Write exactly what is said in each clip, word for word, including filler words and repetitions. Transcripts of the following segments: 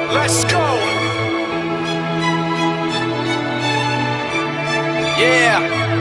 Let's go. Yeah.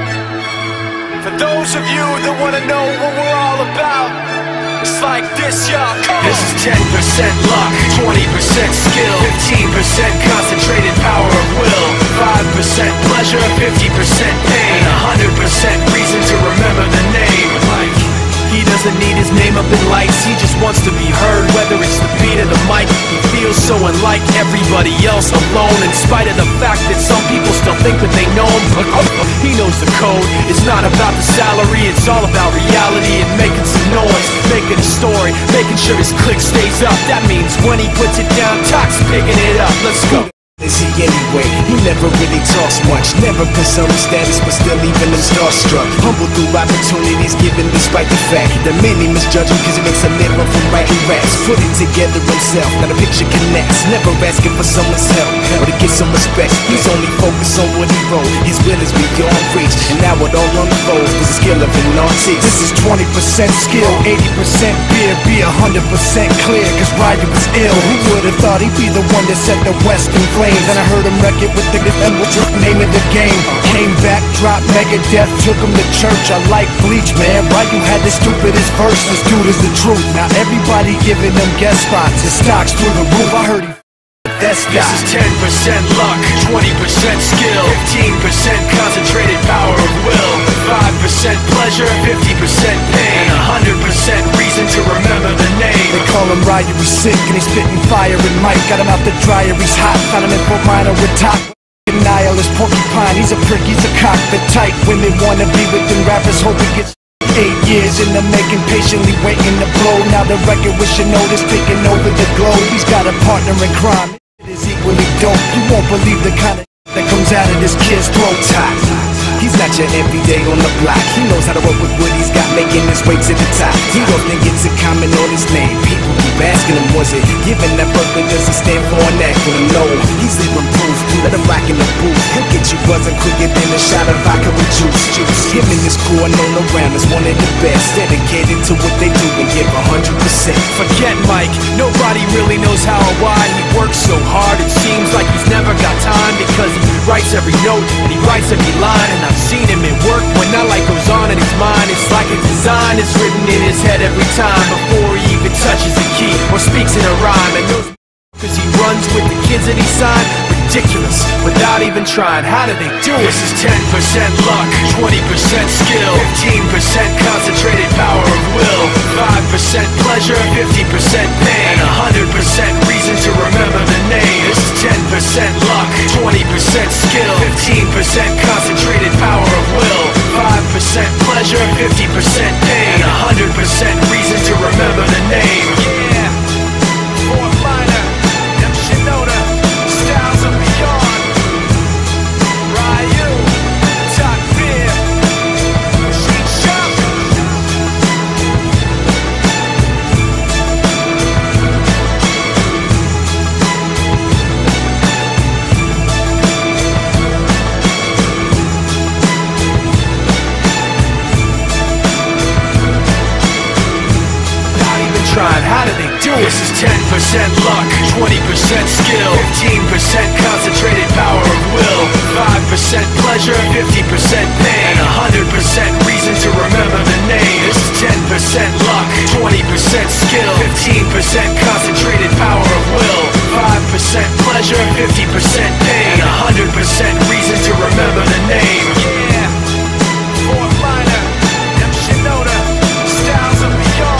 For those of you that want to know what we're all about, it's like this, y'all. This is ten percent luck, twenty percent skill, fifteen percent concentrated power of will, five percent pleasure, fifty percent pain, and one hundred percent reason to remember the name. Like, he doesn't need his name up in lights, he just wants to be heard, whether it's the beat of the mic. He feels so unlike everybody else, alone, in spite of the fact that some people still think that they know him. But oh, he knows the code. It's not about the salary, it's all about reality and making some noise, making a story, making sure his click stays up. That means when he puts it down, Talk's picking it up. Let's go. Is he anyway? He never really talks much, never concerned with status, but still leaving them starstruck. Humble through opportunities given despite the fact that many misjudge him cause he makes a living from writing raps. Put it together himself, got a picture connects, never asking for someone's help or to get some respect. He's only focused on what he wrote, his will is beyond reach, and now it all unfolds with the skill of an artist. This is twenty percent skill, eighty percent beer, be one hundred percent clear, cause Ryu was ill. Who would've thought he'd be the one that set the West in flames? Then I heard him wreck it with the name of the game. Came back, dropped Megadeth, took him to church. I like Bleach, man. Ryu had the stupidest verse. This dude is the truth. Now everybody giving them guest spots. His stocks through the roof. I heard he that's This is ten percent luck, twenty percent skill, fifteen percent concentrated power of will, five percent pleasure, fifty percent pain, and one hundred percent reason to remember the name. They call him Ryu, he's sick and he's spitting fire and Mike. Got him out the dryer, he's hot. Found him in Fort Minor with top. Nihilist porcupine, he's a prick, he's a cockpit type. Women wanna be with them rappers, hope he gets eight years in the making, patiently waiting to blow. Now the record with your notice taking over the globe. He's got a partner in crime. It is equally dope. You won't believe the kind of that comes out of this kid's throat. He's not your everyday on the block. He knows how to work with what he's got, making his way to the top. He often gets a comment on his name. People keep asking him, was it given that birth that doesn't stand for an acronym? No, he's living proof. Let him rock in the booth. He'll get you buzzing quicker than a shot of vodka with juice. Juice. Him and his crew are known around as one of the best, dedicated to what they do and give a hundred percent. Forget Mike, nobody really knows how or why he works so hard. It seems like he's never got time because he writes every note and he writes every line. And I've seen him at work when that light goes on in his mind. It's like a design is written in his head every time before he even touches a key or speaks in a rhyme. And those cause he runs with the kids that he signed. Ridiculous, without even trying. How do they do it? This is ten percent luck, twenty percent skill, fifteen percent concentrated power of will, five percent pleasure, fifty percent pain, and one hundred percent reason to remember the name. This is ten percent luck, twenty percent skill, fifteen percent concentrated power of will, five percent pleasure, fifty percent pain, and one hundred percent reason to remember the name. Yeah, Fort Minor, them Shinoda, styles of beyond. Ryu, top beer, machine shop. Trying, how do they do it? This is ten percent luck, twenty percent skill, fifteen percent concentrated power of will, five percent pleasure, fifty percent pain, and one hundred percent reason to remember the name. This is ten percent luck, twenty percent skill, fifteen percent concentrated power of will, five percent pleasure, fifty percent pain, and one hundred percent reason to remember the name. Yeah, Fort Minor, them Shinoda, styles of beyond.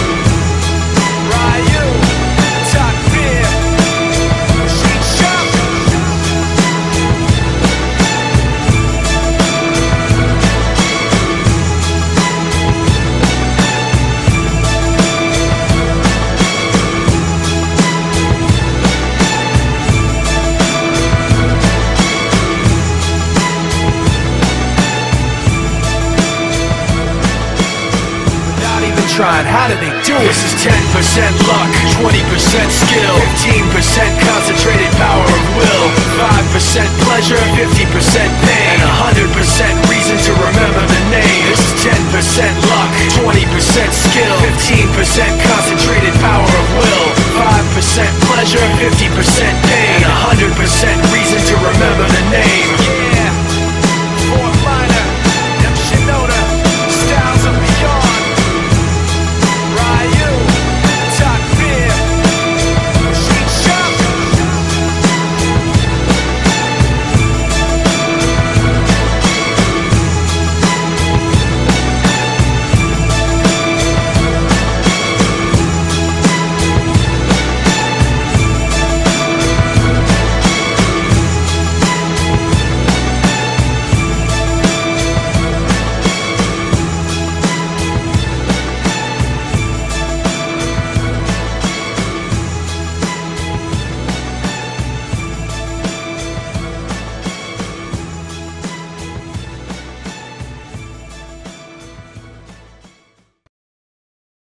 Trying, how do they do it? This is ten percent luck, twenty percent skill, fifteen percent concentrated power of will, five percent pleasure, fifty percent pain, and one hundred percent reason to remember the name. This is ten percent luck, twenty percent skill, fifteen percent concentrated power